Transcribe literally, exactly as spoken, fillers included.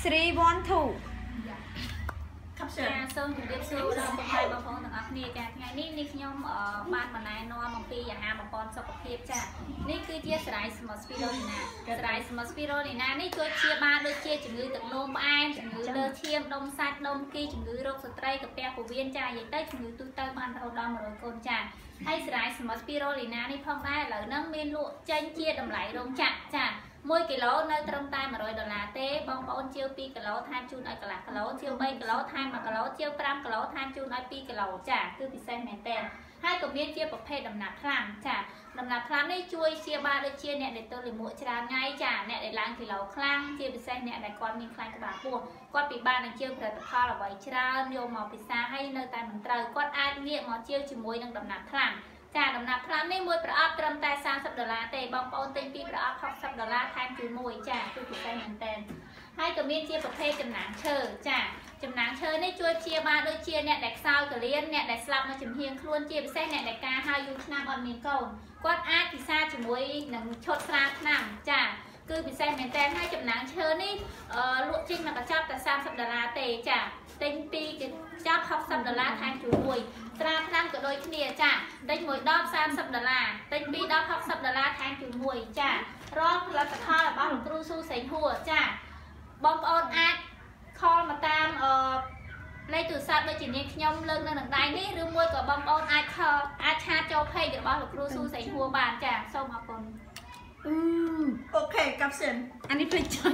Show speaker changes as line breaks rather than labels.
three one two
ចាសូមជម្រាបសួរដល់បងប្អូនបងប្អូនទាំងអស់គ្នាចាថ្ងៃនេះនេះខ្ញុំបានមកណែនាំអំពីអាហារបំពេញសុខភាពចានេះគឺជាសារ៉ាយស្មុតស្ពីរូលីណាសារ៉ាយស្មុតស្ពីរូលីណានេះជួយព្យាបាលដូចជាជំងឺទឹកនោមផ្អែមជំងឺលើឈាមដុំសាច់ដុំគីជំងឺរោគស្ត្រីកាពះពោះវៀនចានិយាយទៅជំងឺទូទៅបានរហូតដល់100កូនចាហើយសារ៉ាយស្មុតស្ពីរូលីណានេះផងដែរឥឡូវហ្នឹងមានលក់ចេញជាតម្លៃរោងចក្រចាមួយគីឡូនៅត្រឹមតែ100ដុល្លារទេបងប្អូនជាវ2គីឡូថែមជូនឲ្យកន្លះគីឡូជាវ3គីឡូថែម1គីឡូជាវ5គីឡូថែមជូនឲ្យ2គីឡូចាគឺពិសេសមែនតើហើយក៏មានជាប្រភេទដំណាប់ខ្លាំងចាដំណាប់ខ្លាំងនេះជួយព្យាបាលដូចជាអ្នកដែលទល់លាមកច្រើនថ្ងៃចាអ្នកដែលឡើងគីឡូខ្លាំងជាពិសេសអ្នកដែលគាត់មានខ្លាញ់ក្បាលពោះគាត់ពិបាកនឹងជឿផលិតផលអ្វីច្រើនយកមកពិសាហើយនៅតែមិនត្រូវគាត់អាចងាកមកជឿជាមួយនឹងដំណាប់ខ្លាំងចាដំណាប់ខ្លាំងនេះមួយប្រអប់ត្រឹមតែ30ដុល្លារទេបងប្អូនទិញពីប្រអប់60ដុល្លារថែមជាមួយចាគឺពិសេសមែនតើហើយក៏មានជាប្រភេទចំណាំងឈើចាចំណាំងឈើនេះជួយព្យាបាលដូចជាអ្នកដែលខ្សោយកលៀនអ្នកដែលស្លាប់នៅចំហៀងខ្លួនជាពិសេសអ្នកដែលការហើយយូរឆ្នាំអត់មានកូនគាត់អាចពិសាជាមួយនឹងឈុតស្រាថ្នាំចាគឺពិសេសមែនតើហើយចំណាំងឈើនេះលក់ចេញមកកញ្ចប់តែ30ដុល្លារទេចាទិញពីកញ្ចប់60ដុល្លារថែមជាមួយស្រាថ្នាំក៏ដូចគ្នាចាទិញមួយដប30ដុល្លារទិញពីរដប60ដុល្លារថែមជាមួយចារាល់ផលិតផលរបស់លោកគ្រូស៊ូសេងហួរចាបងប្អូនអាចខលមកតាមអឺលេខទូរស័ព្ទដូចជានាងខ្ញុំលើកនៅនឹងដៃនេះឬមួយក៏បងប្អូនអាចខលអាចឆាតចូល page របស់លោកគ្រូស៊ូសេងហួរបានចាសូមអរគុណ
អូខេកាប់សិនអានេះភ្លេចចុច